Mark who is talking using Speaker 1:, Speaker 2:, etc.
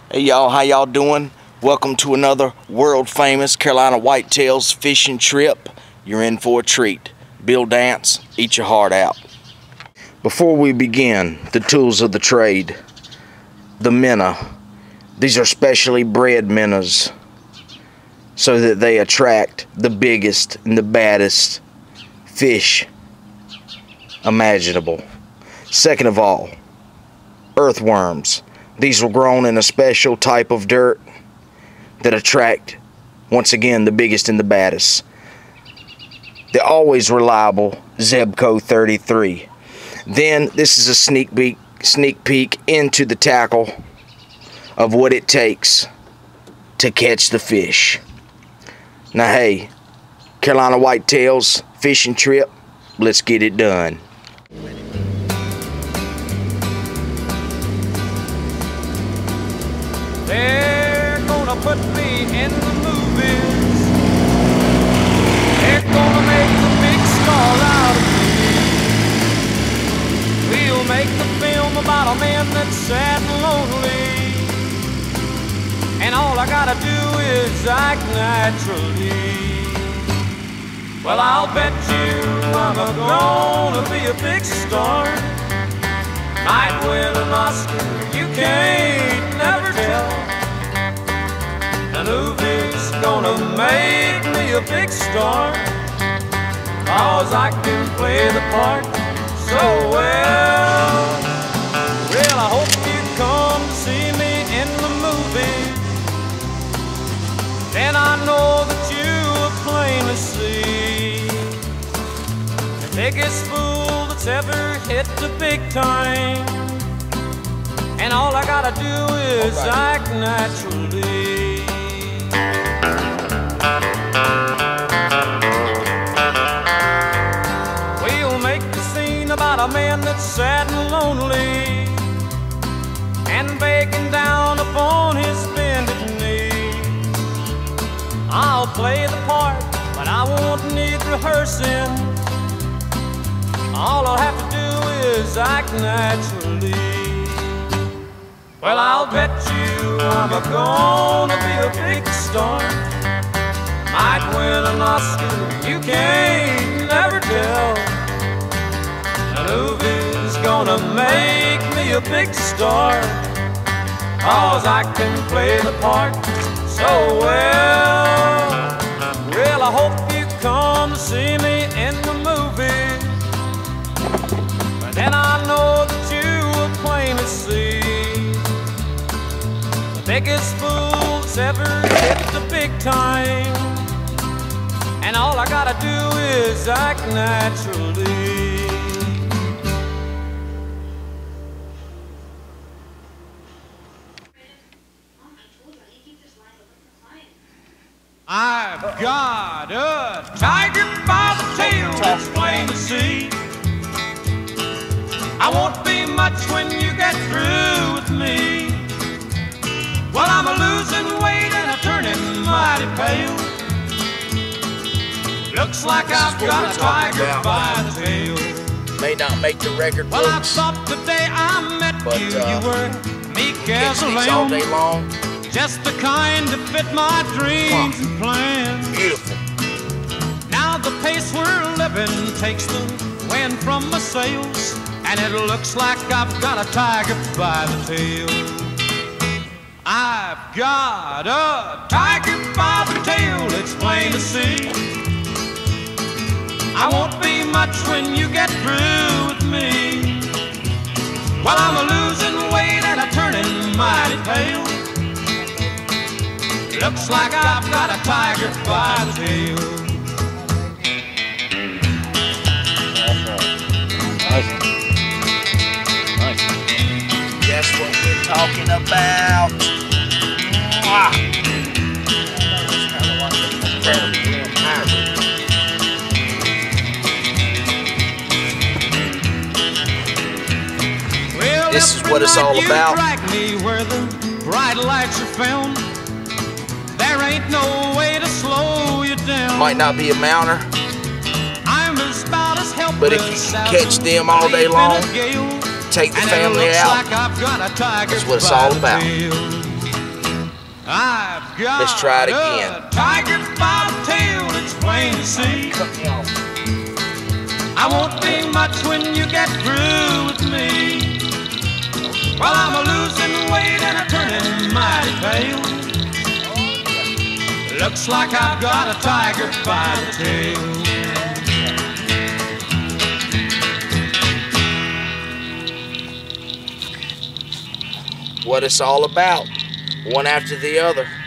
Speaker 1: Hey y'all, how y'all doing? Welcome to another world famous Carolina whitetails fishing trip. You're in for a treat. Bill Dance, eat your heart out. Before we begin, the tools of the trade. The minnow. These are specially bred minnows so that they attract the biggest and the baddest fish imaginable. Second of all, earthworms. These were grown in a special type of dirt that attract, once again, the biggest and the baddest. The always reliable Zebco 33. Then this is a sneak peek into the tackle of what it takes to catch the fish. Now hey, Carolina whitetails fishing trip, let's get it done.
Speaker 2: They're gonna put me in the movies. They're gonna make a big star out of me. We'll make the film about a man that's sad and lonely, and all I gotta do is act naturally. Well, I'll bet you I'm gonna be a big star. Might win an Oscar, you can't never tell. The movie's gonna make me a big star, 'cause I can play the part so well. Well, I hope you come to see me in the movie. Then I know that you will plainly see the biggest fool that's ever hit the big time, and all I gotta do is act naturally. We'll make the scene about a man that's sad and lonely, and begging down upon his bended knee. I'll play the part, but I won't need rehearsing. All I'll have to do is act naturally. Well, I'll bet you I'm gonna be a big star. Might win an Oscar, you can't never tell. The movie's gonna make me a big star, 'cause I can play the part so well. Well, I hope you come to see me in the movie. Then I know that you will plainly see the biggest fool that's ever hit the big time, and all I gotta do is act naturally. I've got a tiger by the tail, it's plain to see. I won't be much when you get through with me. Well, I'm losing weight and I'm turning mighty pale. Looks like I've got a tiger by the tail.
Speaker 1: May not make the record books.
Speaker 2: Well, I thought the day I met you were meek as a lamb,
Speaker 1: all day long.
Speaker 2: just the kind to fit my dreams and plans.
Speaker 1: Beautiful.
Speaker 2: Now the pace we're living takes the wind from my sails, and it looks like I've got a tiger by the tail. I've got a tiger by the tail, it's plain to see. I won't be much when you get through with me. Well, I'm losing weight and I'm turning mighty pale. Looks like I've got a tiger by the tail.
Speaker 1: That's what we're talking about.
Speaker 2: Well,
Speaker 1: this is what it's all about.
Speaker 2: Drag me where the bright lights are found. There ain't no way to slow you down.
Speaker 1: Might not be a mounter,
Speaker 2: I'm about as helpless,
Speaker 1: but if you can catch them all day long, take the family out.
Speaker 2: Like I've got a tiger
Speaker 1: that's what it's all about.
Speaker 2: I've got
Speaker 1: Let's try it again.
Speaker 2: a tiger by the tail, it's plain to see. I won't be much when you get through with me. Well, I'm a losing weight and a turning mighty pale. Looks like I've got a tiger by the tail.
Speaker 1: What it's all about, one after the other.